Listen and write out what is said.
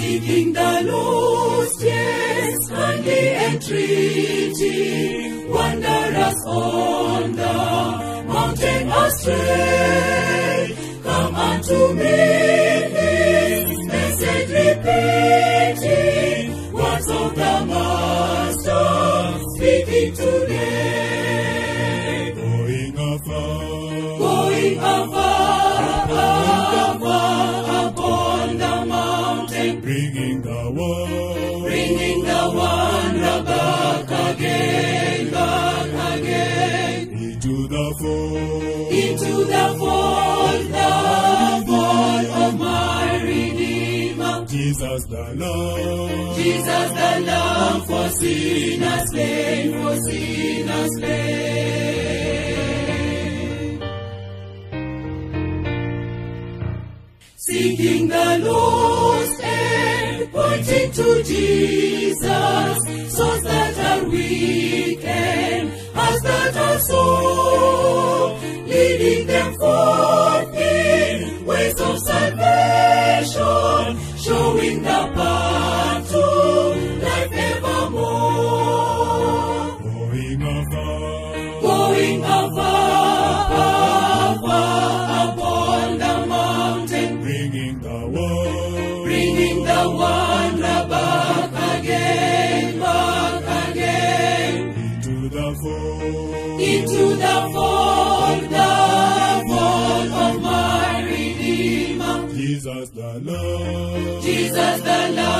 seeking the lost, yes, kindly entreaty, wanderers on the mountain astray, come unto me, his message repeating, words of the Master speaking today. Going afar, upon the mountain, bringing the wanderer back again, into the fold of my Redeemer. Jesus the Lamb, for sinners slain, Seeking the lost and pointing to Jesus, souls that are weak and hearts that are sore, leading them forth in ways of salvation, showing the path to life evermore. Going afar, upon the mountain, bringing the wanderer back again, into the fold of my Redeemer. Jesus the Lamb, Jesus the Lamb,